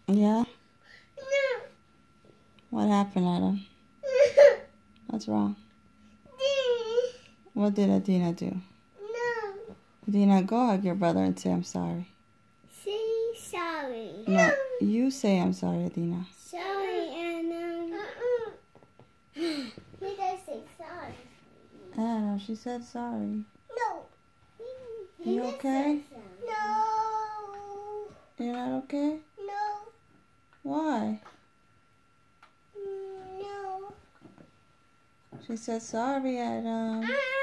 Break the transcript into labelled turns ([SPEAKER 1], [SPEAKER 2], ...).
[SPEAKER 1] Yeah?
[SPEAKER 2] No.
[SPEAKER 1] What happened, Adam? What's wrong? What did Adina do?
[SPEAKER 2] No.
[SPEAKER 1] Adina, go hug your brother and say I'm sorry.
[SPEAKER 2] Say sorry.
[SPEAKER 1] No, you say I'm sorry, Adina.
[SPEAKER 2] Sorry, Anna. He does say sorry.
[SPEAKER 1] Adam, she said sorry.
[SPEAKER 2] No.
[SPEAKER 1] You okay?
[SPEAKER 2] No.
[SPEAKER 1] You're not okay?
[SPEAKER 2] No.
[SPEAKER 1] Why?
[SPEAKER 2] No.
[SPEAKER 1] She said sorry, Adam.